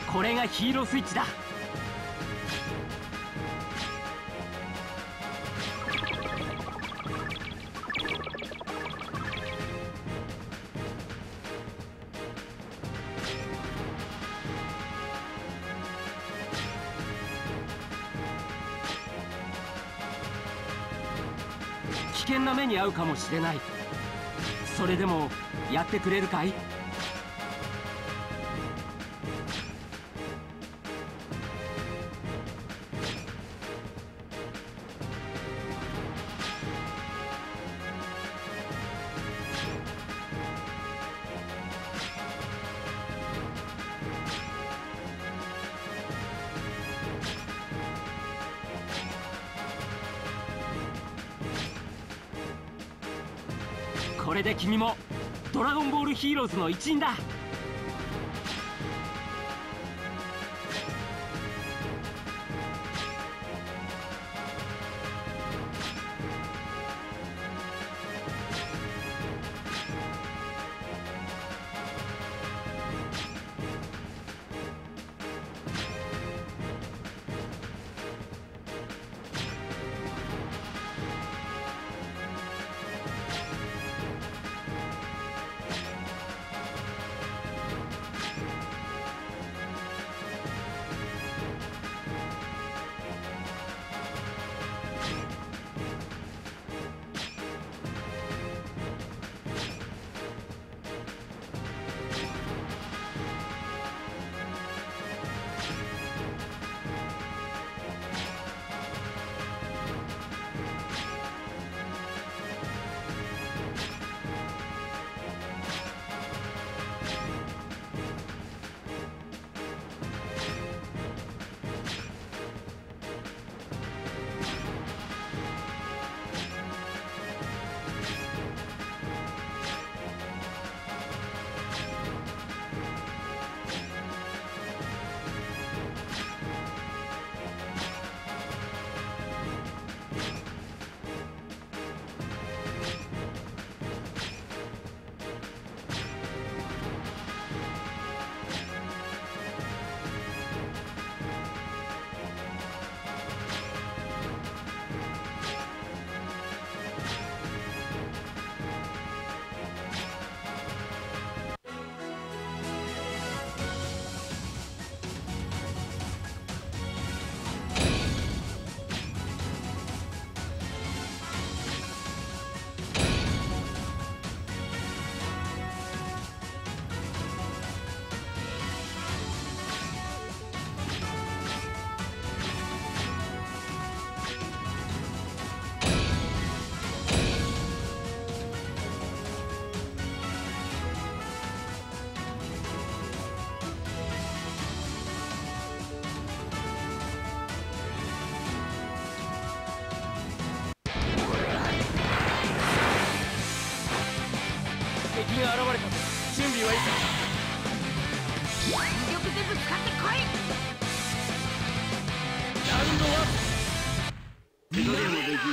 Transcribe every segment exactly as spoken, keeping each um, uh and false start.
これがヒーロースイッチだ。危険な目に遭うかもしれない。それでもやってくれるかい？これで君もドラゴンボールヒーローズの一員だ。敵が現れた。準備はいいか？全力でぶつかってこい。ラウンドワン。手加減はできるぞ。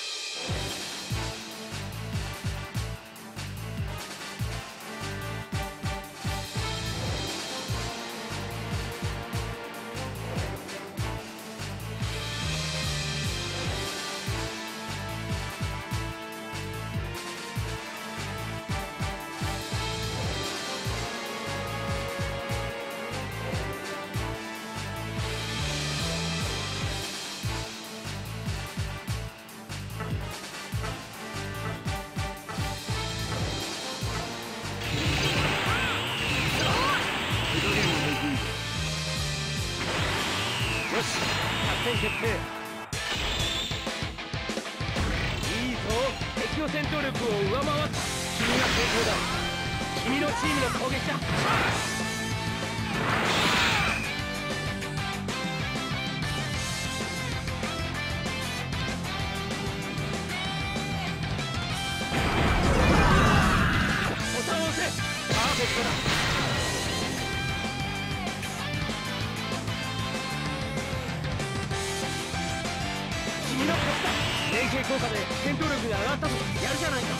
よし、作戦決定。いいぞ、敵の戦闘力を上回った。君が成功だ。君のチームの攻撃だ。ボタンを押せ。パーフェクトだ。連携効果で戦闘力が上がったぞ。やるじゃないか。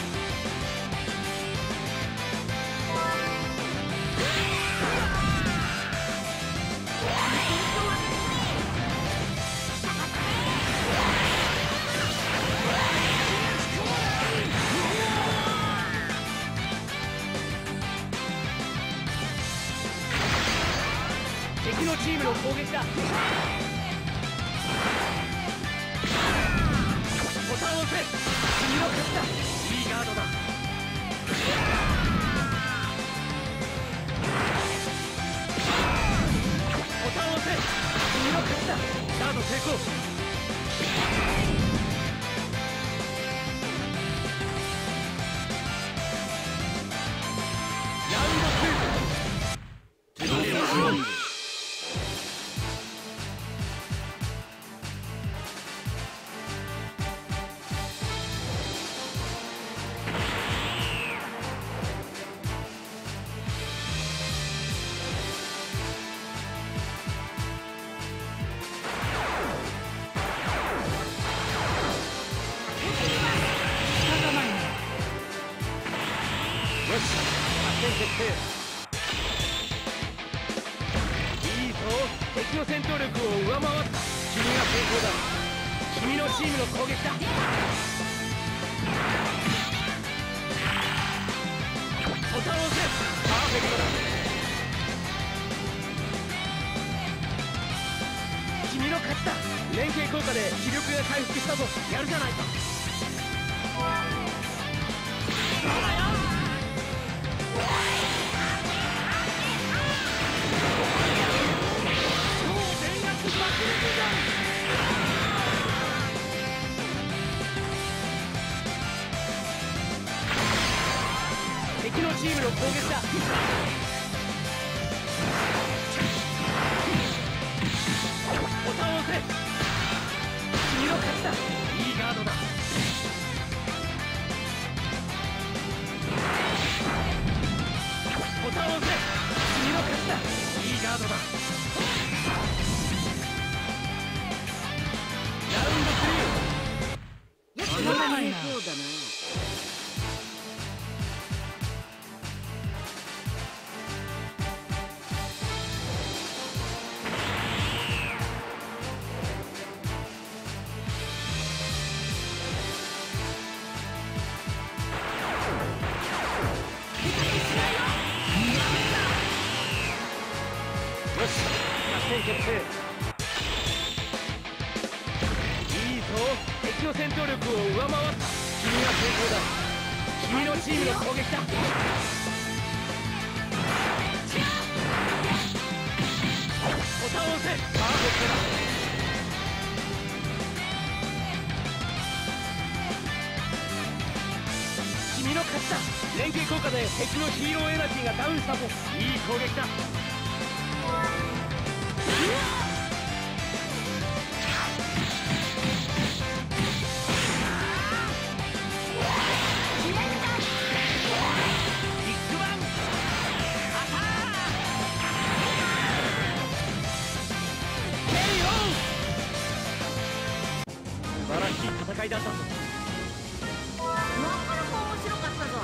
敵のチームの攻撃だ。ボタンを押せ。君の勝ちだ。いいガードだ。ボタンを押せ。君の勝ちだ。ガード成功。ラウンドツー。いいぞ、敵の戦闘力を上回った。君が成功だ。君のチームの攻撃だ。ボタンを押せ。パーフェクトだ。君の勝ちだ。連携効果で気力が回復したぞ。やるじゃないか。そうだよ。敵のチームの攻撃だ。ボタンを押せ。君の勝ちだ。いいガードだ。ボタンを押せ。君の勝ちだ。いいガードだ。ラウンドスリー。よし、このまま成功だな。決定。いいぞ、敵の戦闘力を上回った。君が成功だ。君のチームの攻撃だ。ボタンを押せ。パーフェクトだ。君の勝ちだ。連携効果で敵のヒーローエナジーがダウンしたぞ。いい攻撃だ。素晴らしい戦いだったぞ。 なかなか面白かったぞ。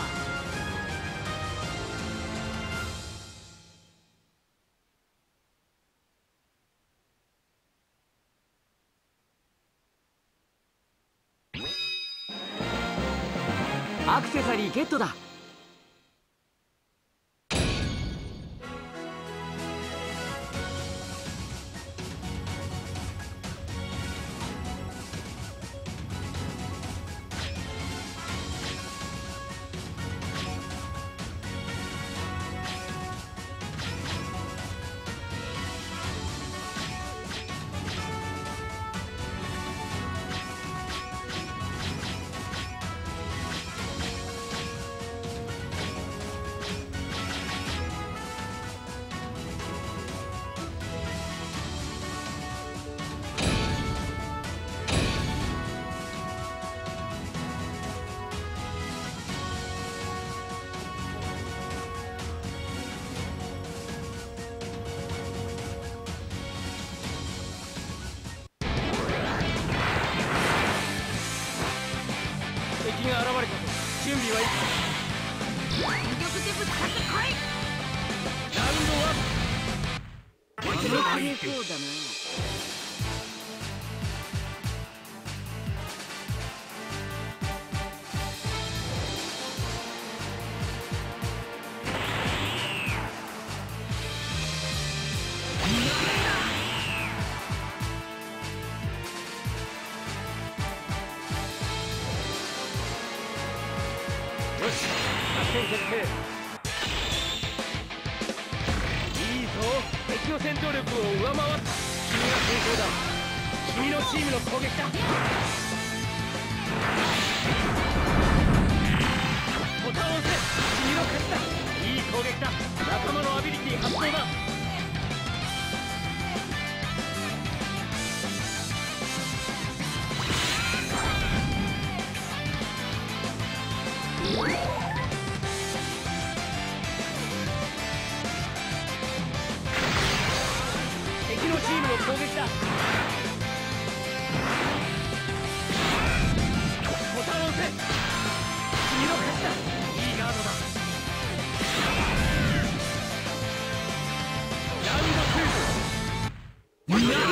アクセサリーゲットだ。敵が現れたぞ。準備はいいか。 全力でぶつかってこい。 ラウンドワン。 この成功だな。 いい決定。いいぞ、敵の戦闘力を上回った。君が先行だ。君のチームの攻撃だ。ボタンを押せ。君の勝ちだ。いい攻撃だ。仲間のアビリティ発動だ。敵のチームの攻撃だ。ボタンを押せ。君の勝ちだ。いいガードだ。ラウンドツー。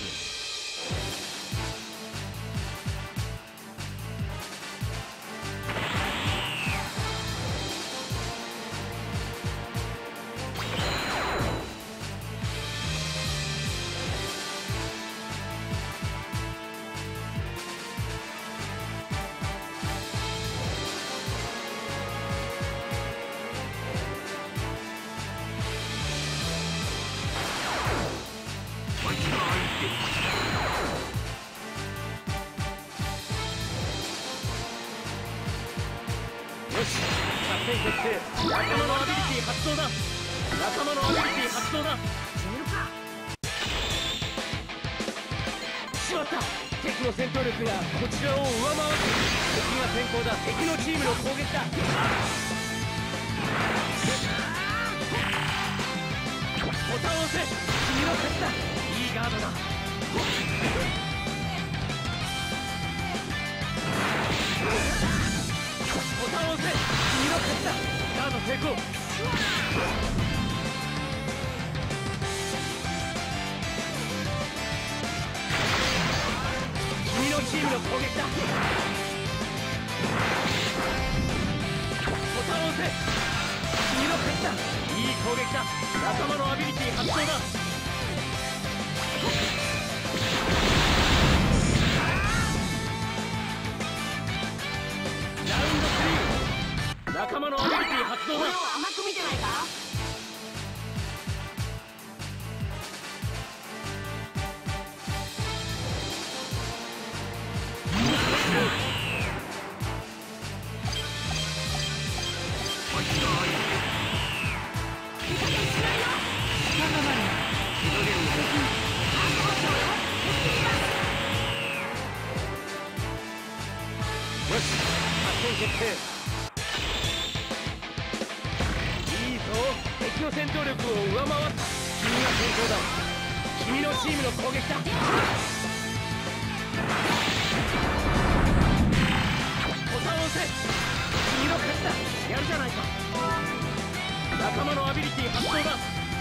よし、作戦決定。仲間のアビリティ発動だ。仲間のアビリティ発動だ。しまった。敵の戦闘力がこちらを上回る。敵が先行だ。敵のチームの攻撃だ。ボタンを押せ。君の勝ちだ。いいガードだ。ボタンを押せ。君の勝ちだ。ガード成功。君のチームの攻撃だ。ボタンを押せ。君の勝ちだ。いい攻撃だ。仲間のアビリティ発動だ。仲間のアビリティ発動だ。 俺を甘く見てないか。 よし、作戦決定。敵の戦闘力を上回った。君が先行だ。君のチームの攻撃だ。ボタンを押せ。君の勝ちだ。やるじゃないか。仲間のアビリティ発動だ。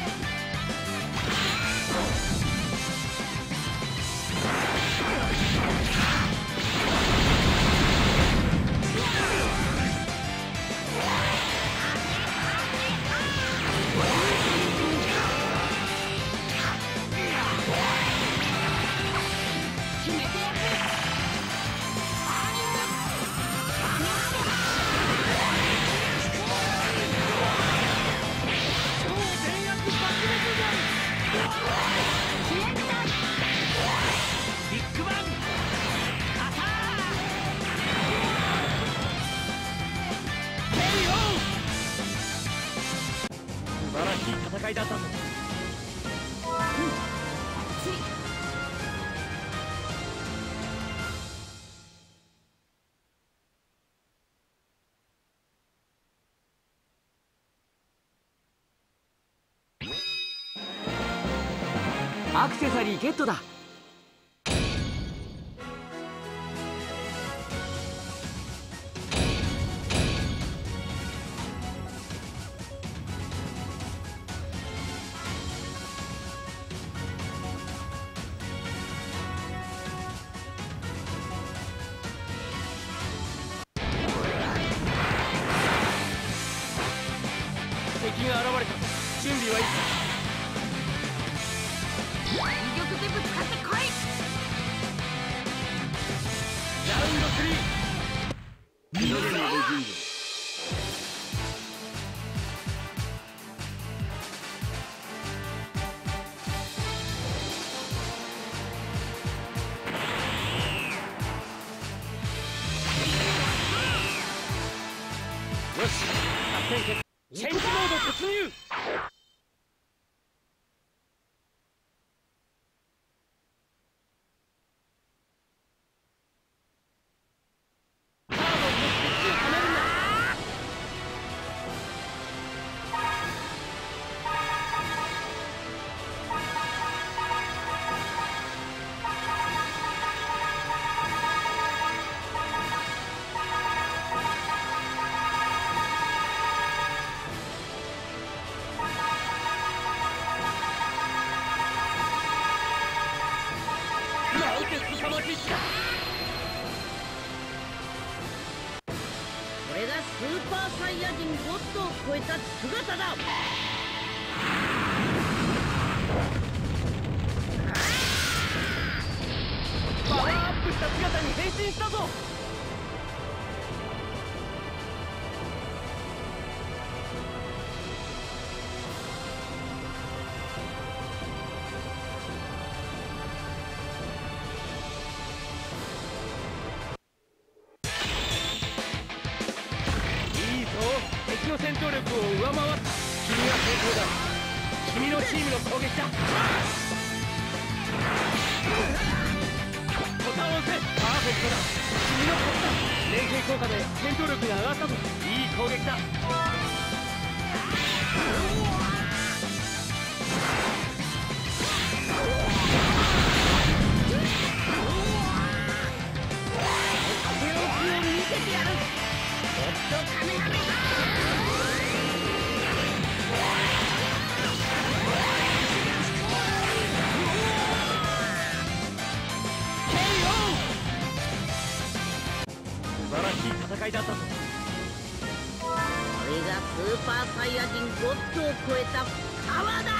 素晴らしい戦いだったぞ。アクセサリーゲットだ。敵が現れた。準備はいいか。 威力でぶつかってこい。 ラウンドスリー。 戦決チェンジモード突入。 これがスーパーサイヤ人ゴッドを超えた姿だ。 パワーアップした姿に変身したぞ。敵の戦闘力を上回った。君が成功だ。君のチームの攻撃だ。ボタンを押せ。パーフェクトだ。君の勝ちだ。連携効果で戦闘力が上がったぞ。いい攻撃だ。 手を見せてやる。ゴッドカメハメハ。 素晴らしい戦いだったぞ。 これがスーパーサイヤ人ゴッドを超えたパワーだ。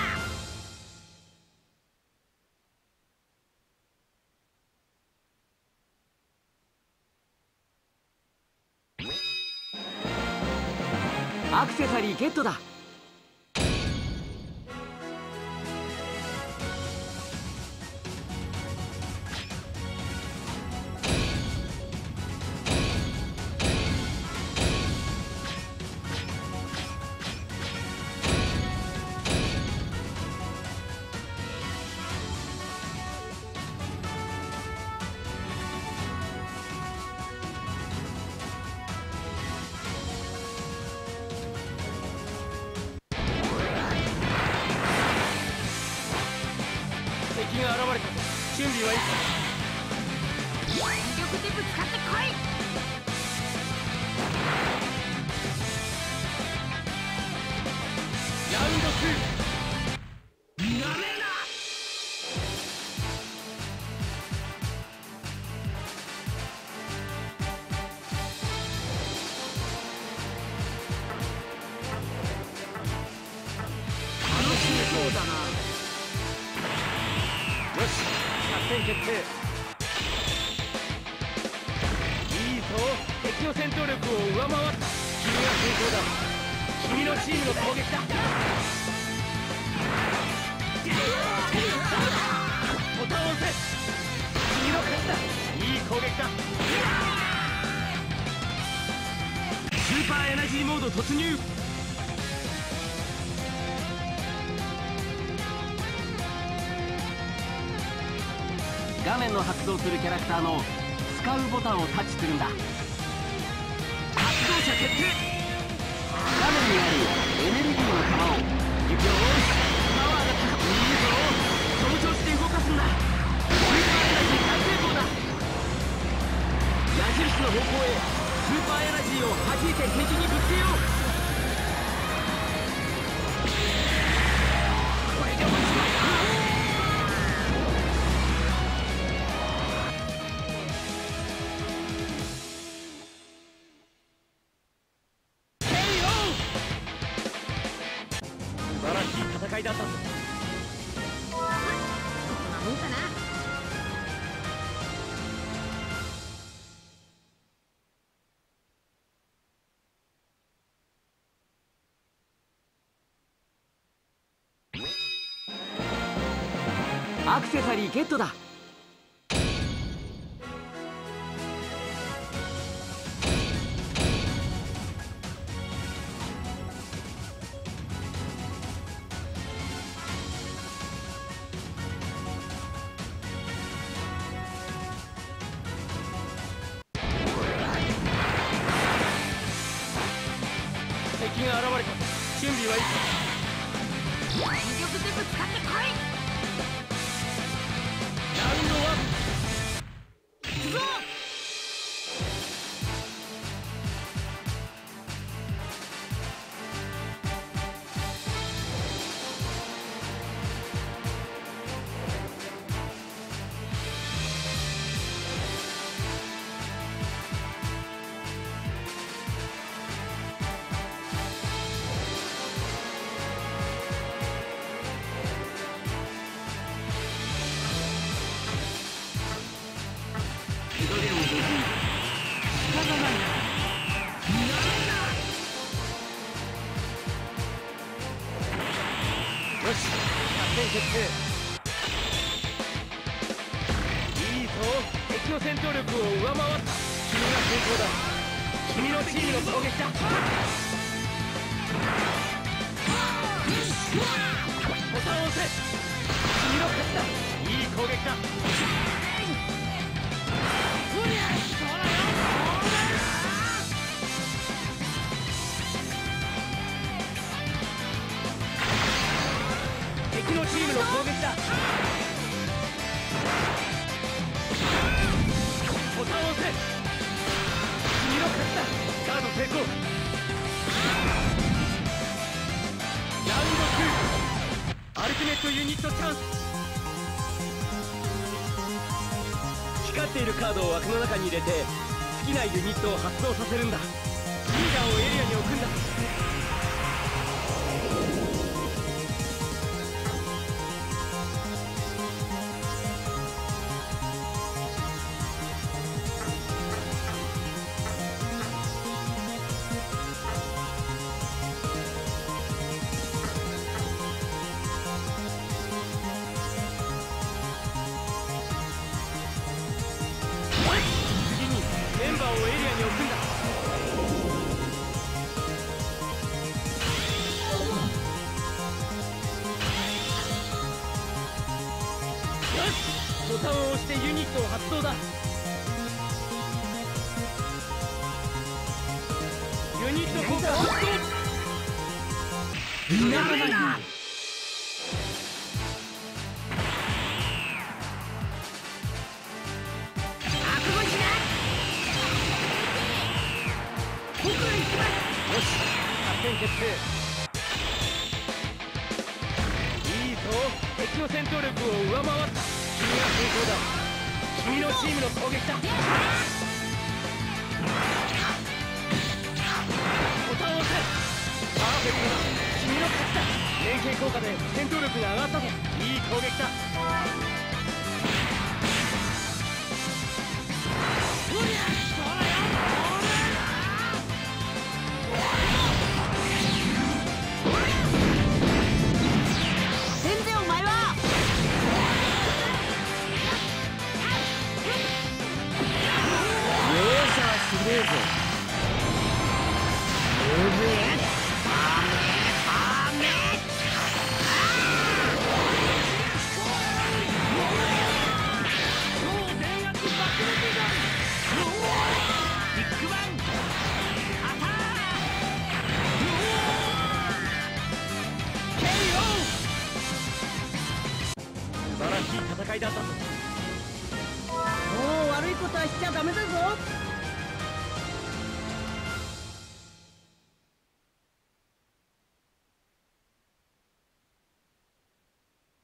アクセサリーゲットだ。敵が現れたぞ。準備はいいか。 全力でぶつかってこい。 ラウンドツー。 なめるな。楽しめそうだな。 よし、作戦決定。いいぞ。敵の戦闘力を上回った。君が成功だ。君のチームの攻撃だ。ボタンを押せ。君の勝ちだ。いい攻撃だ。スーパーエナジーモード突入。画面の発動するキャラクターの使うボタンをタッチするんだ。発動者決定。画面にあるエネルギーの玉をよーし、パワーが高くいいぞ。その調子で動かすんだ。スーパーエナジー大成功だ。矢印の方向へスーパーエナジーを弾いて敵にぶつけよう。これで落ちました。素晴らしい戦いだったぞ。 こんなもんかな。 アクセサリーゲットだ。 備はいいか。 全力でぶつかってこい。 ラウンドワン、 行くぞ。 人でもできん。仕方ないな。よし、作戦決定。いいぞ、敵の戦闘力を上回った。君が先行だ。君のチームの攻撃だ。ボタンを押せ。君の勝ちだ。いい攻撃だ。敵のチームの攻撃だ。ボタンを押せ。君の勝ちだ。ガード成功。ラウンドツー、アルティメットユニットチャンス。光っているカードを枠の中に入れて好きなユニットを発動させるんだ。リーダーをエリアに置くんだ。次にメンバーをエリアに置くんだ。よし、ボタンを押してユニットを発動だ。ユニット効果発動。ならないな。よし、作戦決定。いいぞ、敵の戦闘力を上回った。君が先行だ。君のチームの攻撃だ。ボタンを押せ。パーフェクトだ。君の勝ちだ。連携効果で戦闘力が上がったぞ。いい攻撃だ。 全然お前は容赦はしねえぞ。素晴らしい戦いだったぞ。 もう悪いことはしちゃダメだぞ。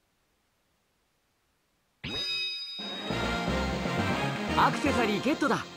アクセサリーゲットだ。